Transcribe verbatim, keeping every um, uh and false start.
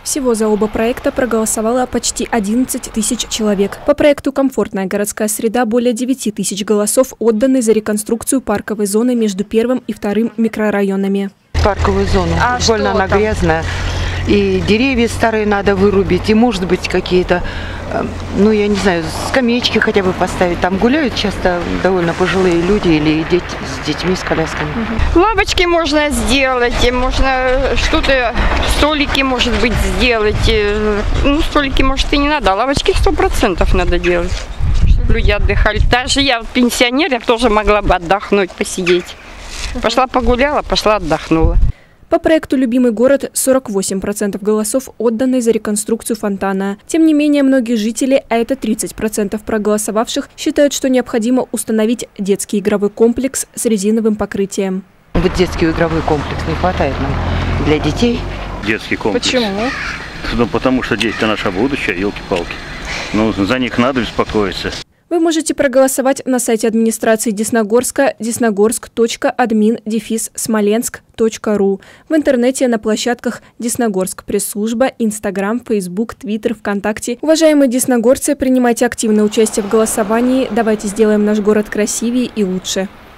Всего за оба проекта проголосовало почти одиннадцать тысяч человек. По проекту «Комфортная городская среда» более девяти тысяч голосов отданы за реконструкцию парковой зоны между первым и вторым микрорайонами. Парковую зону. А больно она там? грязная. И деревья старые надо вырубить, и, может быть, какие-то, ну, я не знаю, скамеечки хотя бы поставить. Там гуляют часто довольно пожилые люди или дети с детьми, с колясками. Лавочки можно сделать, и можно что-то, столики, может быть, сделать. Ну, столики, может, и не надо, а лавочки сто процентов надо делать, чтобы люди отдыхали. Даже я, пенсионер, я тоже могла бы отдохнуть, посидеть. Пошла погуляла, пошла отдохнула. По проекту «Любимый город» сорок восемь процентов голосов отданы за реконструкцию фонтана. Тем не менее, многие жители, а это тридцать процентов проголосовавших, считают, что необходимо установить детский игровой комплекс с резиновым покрытием. Вот детский игровой комплекс не хватает нам для детей. Детский комплекс. Почему? Ну, потому что дети-то наше будущее, елки-палки. Ну, за них надо беспокоиться. Вы можете проголосовать на сайте администрации Десногорска десногорск точка админ дефис смоленск точка ру, в интернете на площадках Десногорск пресс-служба, Инстаграм, Фейсбук, Твиттер, ВКонтакте. Уважаемые десногорцы, принимайте активное участие в голосовании. Давайте сделаем наш город красивее и лучше.